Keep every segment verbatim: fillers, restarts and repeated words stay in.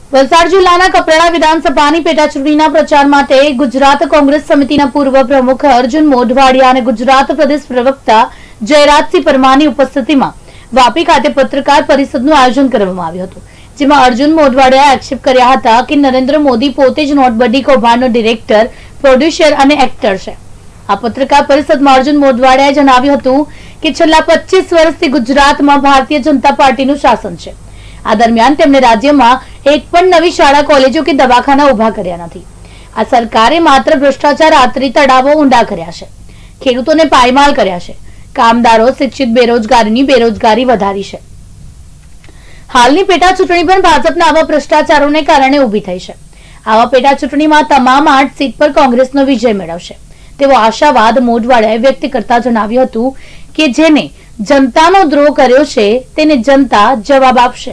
વલસાડ જિલ્લાના કપરાડા વિધાનસભાની પેટાચૂંટણીના પ્રચાર માટે ગુજરાત કોંગ્રેસ સમિતિના પૂર્વ પ્રમુખ અર્જુન મોઢવાડિયા અને ગુજરાત પ્રદેશ પ્રવક્તા જયરાજસિંહ પરમારની ઉપસ્થિતિમાં વાપી ખાતે પત્રકાર પરિષદનું આયોજન કરવામાં આવ્યું હતું, જેમાં અર્જુન મોઢવાડિયાએ આક્ષેપ કર્યા હતા કે નરેન્દ્ર મોદી પોતે જ નોટબંધી કૌભાંડનો ડિરેક્ટર, પ્રોડ્યુસર અને એક્ટર છે। આ પત્રકાર પરિષદમાં અર્જુન મોઢવાડિયાએ જણાવ્યું હતું કે છેલ્લા પચીસ વર્ષથી ગુજરાતમાં ભારતીય જનતા પાર્ટીનું શાસન છે। આ દરમિયાન તેમણે રાજ્યમાં એક પણ નવી શાળા, કોલેજો કે દવાખાના ઉભા કર્યા નથી। આ સરકારે માત્ર ભ્રષ્ટાચાર આતરી તળાવો ઊંડા કર્યા છે, ખેડૂતોને પાયમાલ કર્યા છે, કામદારો, શિક્ષિત બેરોજગારીની બેરોજગારી વધારી છે। હાલની પેટા ચૂંટણી પણ ભાજપના આવા ભ્રષ્ટાચારોને કારણે ઊભી થઈ છે। આવા પેટા ચૂંટણીમાં તમામ આઠ સીટ પર કોંગ્રેસનો વિજય મેળવશે તેવો આશાવાદ મોઢવાડિયાએ વ્યક્ત કરતા જણાવ્યું હતું કે જેને જનતાનો દ્રોહ કર્યો છે તેને જનતા જવાબ આપશે।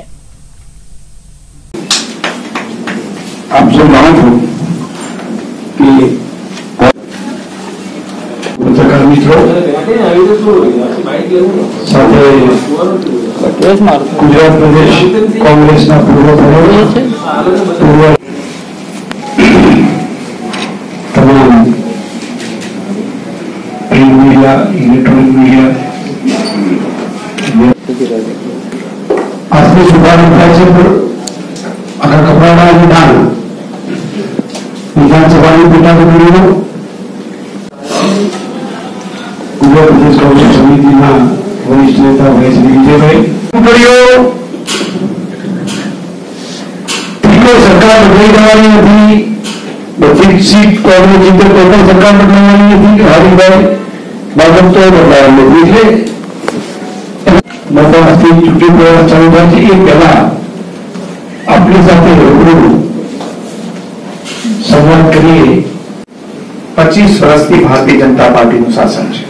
आप जो मांग हो कि पत्रकार मित्रों સાથે ગુજરાત પ્રદેશ કોંગ્રેસના પૂર્વ પ્રમુખ, પૂર્વ તમામ પ્રિન્ટ મીડિયા, ઇલેક્ટ્રોનિક મીડિયા આજનો શુભારંભ થાય છે। આખા કપરાડા વિધાન વિધાનસભાની પેટાચૂંટણીનો ગુજરાત પ્રદેશ કોંગ્રેસ સમિતિના વરિષ્ઠ નેતા ભાઈ શ્રી વિજયભાઈ સરકાર બદલાઈ જવાની નથી, બધી સીટ કોંગ્રેસ જીતે કોઈ પણ સરકાર બદલાવાની નથી કે હરિભાઈ ભાજપ તો બદલાવાની નથી। એટલે મતદાનથી ચૂંટણી પ્રવાસ ચાલુ થાય છે એ પહેલા આપણી સાથે રૂબરૂ સંવાદ કરીએ। પચીસ વર્ષથી ભારતીય જનતા પાર્ટીનું શાસન છે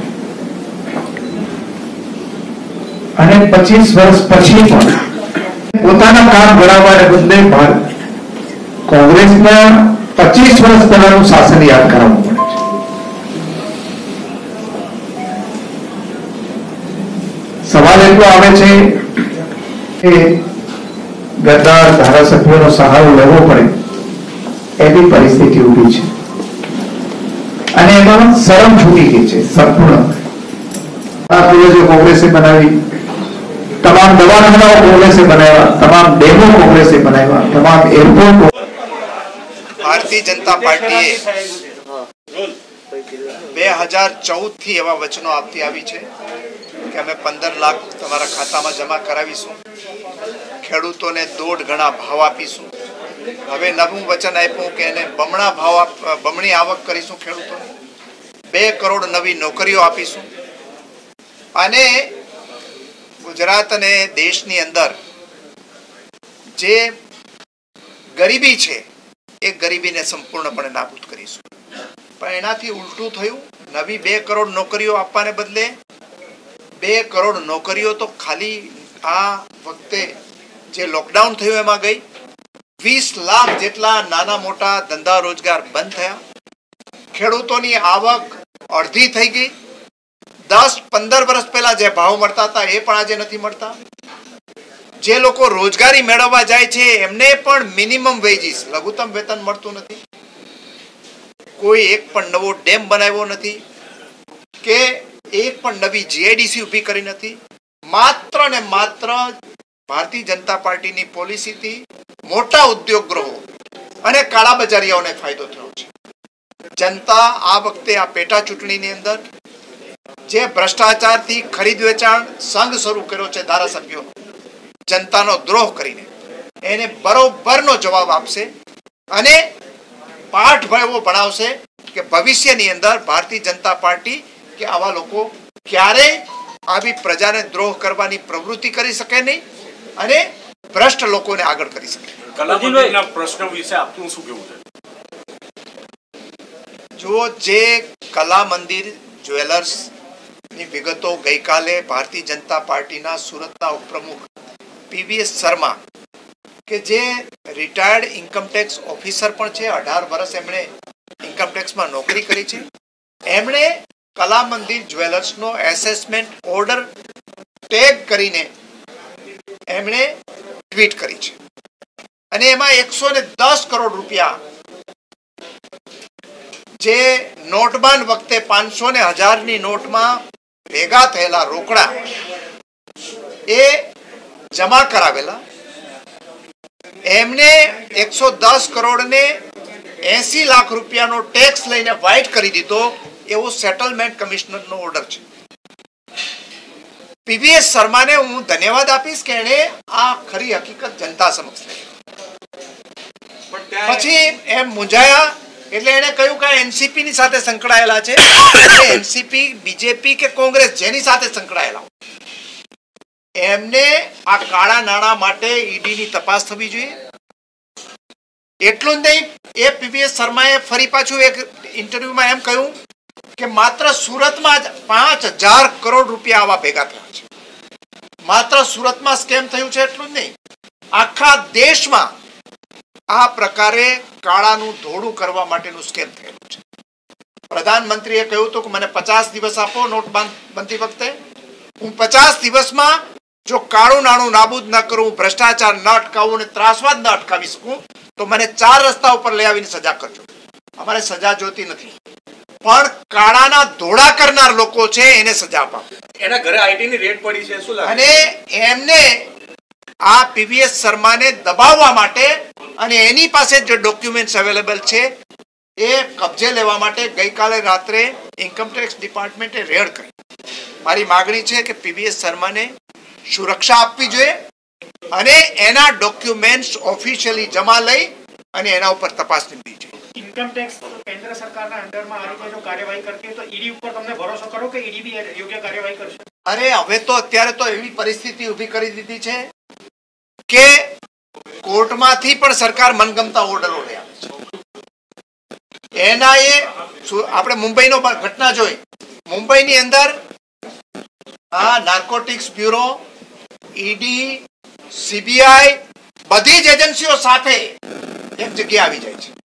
અને પચીસ વર્ષ પછી પણ પોતાના કામ ગણાવવાને બદલે કોંગ્રેસના પચીસ વર્ષ પહેલાનું શાસન યાદ કરાવવું પડે છે। સવાલ એટલો આવે છે કે ગદ્દાર ધારાસભ્યોનો સહારો લેવો પડે એવી પરિસ્થિતિ ઊભી છે અને એમાં શરમ છૂટી ગઈ છે સંપૂર્ણ। કોલેજો કોંગ્રેસે બનાવી, તમામ દવાખાનાઓ કોંગ્રેસે બનાવ્યા, તમામ ડેમો કોંગ્રેસે બનાવ્યા, તમામ એરપોર્ટ ભારતીય જનતા પાર્ટીએ બે હજાર ચૌદ થી એવા વચનો આપતી આવી છે કે અમે પંદર લાખ તમારા ખાતામાં જમા કરાવીશું, ખેડૂતોને દોઢ ગણા ભાવ આપીશું। હવે નવું વચન આપ્યું કે એને બમણા ભાવ બમણી આવક કરીશું, ખેડૂતોને બે કરોડ નવી નોકરીઓ આપીશું અને ગુજરાત અને દેશની અંદર જે ગરીબી છે એ ગરીબીને સંપૂર્ણપણે નાબૂદ કરીશું। પણ એનાથી ઉલટું થયું, નવી બે કરોડ નોકરીઓ આપવાને બદલે બે કરોડ નોકરીઓ તો ખાલી આ વખતે જે લોકડાઉન થયું એમાં ગઈ। વીસ લાખ જેટલા નાના મોટા ધંધા રોજગાર બંધ થયા, ખેડૂતોની આવક અડધી થઈ ગઈ। દસ પંદર વર્ષ પહેલા જે ભાવ મળતા હતા એ પણ આજે નથી મળતા। જે લોકો રોજગારી મેળવવા જાય છે એમને પણ મિનિમમ વેજીસ, લઘુત્તમ વેતન મળતું નથી। કોઈ એક પણ નવો ડેમ બનાવ્યો નથી કે એક પણ નવી જીઆઈડીસી ઊભી કરી નથી। માત્ર ને માત્ર ભારતીય જનતા પાર્ટીની પોલિસીથી મોટા ઉદ્યોગ ગૃહો અને કાળાબજારીઓને ફાયદો થયો છે। જનતા આ વખતે આ પેટા ચૂંટણીની અંદર જે ભ્રષ્ટાચારથી ખરીદ વેચાણ સંઘ શરૂ કર્યો છે ધારાસભ્યો, જનતાનો દ્રોહ કરીને એને બરોબરનો જવાબ આપશે અને પાઠ એવો ભણાવશે કે ભવિષ્યની અંદર ભારતીય જનતા પાર્ટી કે આવા લોકો ક્યારે આવી પ્રજાને દ્રોહ કરવાની પ્રવૃત્તિ કરી શકે નહીં અને ભ્રષ્ટ લોકોને આગળ કરી શકે। કલા મંદિરના પ્રશ્ન વિશે આપનું શું કહેવું છે? જો જે કલા મંદિર જ્વેલર્સ ની વિગતો ગઈકાલે ભારતીય જનતા પાર્ટીના સુરતના ઉપપ્રમુખ પીવીએસ શર્મા કે જે રિટાયર્ડ ઇન્કમટેક્સ ઓફિસર પણ છે, અઢાર વર્ષ એમણે ઇન્કમટેક્સમાં નોકરી કરી છે, એમણે કલા મંદિર જ્વેલર્સનો એસેસમેન્ટ ઓર્ડર ટેગ કરીને એમણે ટ્વીટ કરી છે અને એમાં એકસો ને દસ કરોડ રૂપિયા જે નોટબાંધ વખતે પાંચસો ને હજારની નોટમાં ભેગા થયેલા રોકડા એ જમા કરાવેલા, એમને એકસો દસ કરોડ ને એસી લાખ રૂપિયાનો ટેક્સ લઈને વ્હાઇટ કરી દીધો, એવો સેટલમેન્ટ કમિશનરનો ઓર્ડર છે. પીવીએસ શર્માને હું ધન્યવાદ આપીશ કે એને આ ખરી હકીકત જનતા સમક્ષ લઈ. પછી એમ મૂંઝાયા એટલે એને કહ્યું કે એનસીપી ની સાથે સંકળાયેલા છે, એનસીપી બીજેપી કે કોંગ્રેસ જેની સાથે સંકળાયેલા એમને આ કાળા નાણાં માટે ઈડી ની તપાસ થવી જોઈએ. એટલું જ નહીં, એ પીવીએસ શર્માએ ફરી પાછું એક ઇન્ટરવ્યુમાં એમ કહ્યું કે માત્ર સુરતમાં જ પાંચ હજાર કરોડ રૂપિયા આવા ભેગા થયા છે. માત્ર સુરતમાં સ્કેમ થયું છે એટલું જ નહીં, આખા દેશમાં આ પ્રકારે કાળાનું ધોળું કરવા માટેનું સ્કેમ થયેલું છે. પ્રધાનમંત્રીએ કહ્યું હતું કે મને પચાસ દિવસ આપો નોટબંધી વખતે, હું પચાસ દિવસમાં જો કાળું નાણું નાબૂદ ન કરું, ભ્રષ્ટાચાર ન અટકાવું અને ત્રાસવાદ ન અટકાવી શકું તો મને ચાર રસ્તા ઉપર લઈ આવીને સજા કરજો. અમારે સજા જોતી નથી, પણ કાળાના ધોળા કરનાર લોકો છે એને સજા અપાવો. એના ઘરે આઈટી ની રેડ પડી છે, શું લાગે? અને એમને આ પીવીએસ શર્માને દબાવવા માટે અને એની પાસે જે ડોક્યુમેન્ટ્સ અવેલેબલ છે એ કબજે લેવા માટે ગઈકાલે રાત્રે ઇન્કમટેક્સ ડિપાર્ટમેન્ટે રેડ કરી. મારી માગણી છે કે પીવીએસ શર્માને સુરક્ષા આપવી જોઈએ અને એના ડોક્યુમેન્ટ્સ ઓફિશિયલી જમા લઈ અને એના ઉપર તપાસ નીમવી જોઈએ. ઇન્કમટેક્સ કેન્દ્ર સરકારના અંડરમાં આ રીતે જો કાર્યવાહી કરતી હોય તો ઈડી ઉપર તમને ભરોસો કરો કે ઈડી બી યોગ્ય કાર્યવાહી કરશે? અરે હવે તો અત્યારે તો એવી પરિસ્થિતિ ઊભી કરી દીધી છે કે કોર્ટમાંથી પણ સરકાર મનગમતા ઓર્ડરો લઈ આવે છે. એના એ આપણે મુંબઈનો ઘટના જોઈ, મુંબઈની અંદર આ નાર્કોટિક્સ બ્યુરો, ઈડી, સીબીઆઈ બધી જ એજન્સીઓ સાથે એક જગ્યાએ આવી જાય છે.